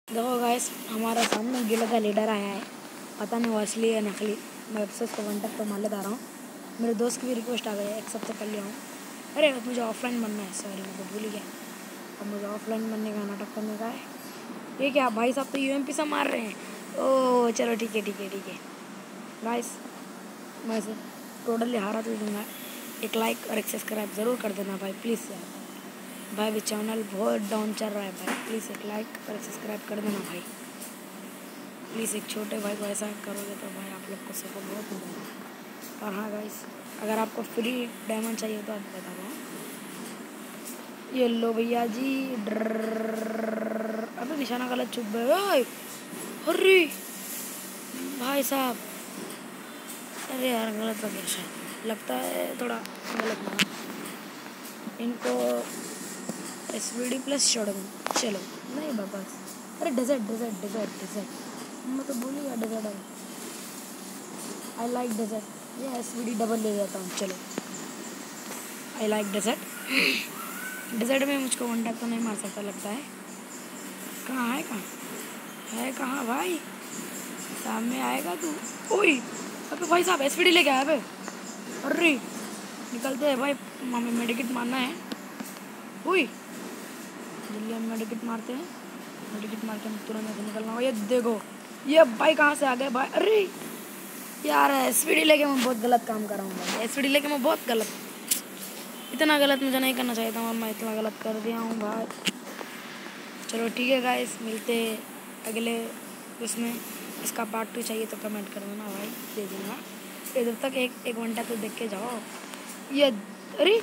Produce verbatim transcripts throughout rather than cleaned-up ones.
देखो गाइस, हमारा सामने गिल का लीडर आया है। पता नहीं वो असली है नकली। मैं से उसको वन टैप तो मार लेता रहा हूँ। मेरे दोस्त की भी रिक्वेस्ट आ गई है, एक्सेप्ट तो कर लिया हूँ। अरे मुझे ऑफलाइन बनना है, सॉरी मैं तो भूल ही गया। अब मुझे ऑफलाइन बनने का नाटक करने का है। ये क्या भाई साहब तो यूएमपी से मार रहे हैं। ओह चलो ठीक है ठीक है ठीक है गाइस, मैं टोटली हारा तो दूँगा। एक लाइक और एक सब्सक्राइब ज़रूर कर देना भाई, प्लीज़ यार। भाई भी चैनल बहुत डाउन चल रहा है भाई, प्लीज़ एक लाइक और एक सब्सक्राइब कर देना भाई, प्लीज़। एक छोटे भाई को ऐसा करोगे तो भाई आप लोग को सपोर्ट बहुत मिलेगा। और हाँ गाइस, अगर आपको फ्री डायमंड चाहिए तो आप बता दो। ये लो भैया जी। डर अबे निशाना गलत चुप गए। अरे भाई साहब, अरे यार गलत हो गया शायद, लगता है थोड़ा गलत मारा इनको। S V D plus shotgun, चलो नहीं बस। अरे डेजर्ट डेजर्ट डेजर्ट डेजर्ट मैं तो भूल गया डेजर्ट है। आई लाइक डेजर्ट, ये एस वी डी डबल ले जाता हूँ। चलो आई लाइक डेजर्ट। डेजर्ट में मुझको वन टैप तो नहीं मार सकता लगता है। कहाँ है, कहाँ है, कहाँ भाई? सामने आएगा तू। ओए अबे भाई साहब एस वी डी लेके आया अबे। अरे निकलते हैं भाई, हमें मेडिकेट मारना है। ओए जल्दी हम मेडिकेट मारते हैं। मेडिकेट मार के हम तुरंत ऐसे निकलना होगा। ये देखो ये भाई कहाँ से आ गए भाई। अरे यार एस वी डी लेके मैं बहुत गलत काम कर रहा हूँ भाई। एस वी डी लेके मैं बहुत गलत, इतना गलत मुझे नहीं करना चाहिए था और मैं इतना गलत कर दिया हूँ भाई। चलो ठीक है गाइस, मिलते अगले उसमें। इसका पार्ट टू चाहिए तो कमेंट कर देना भाई, दे दूँगा। इधर तक एक एक घंटा तो देख के जाओ। ये अरे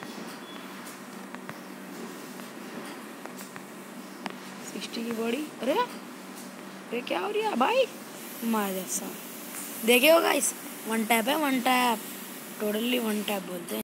सिक्सटी की बॉडी, अरे अरे क्या हो रहा है भाई? मार जैसा देखे हो गाइस, वन टैप है, one tap, totally one tap बोलते हैं।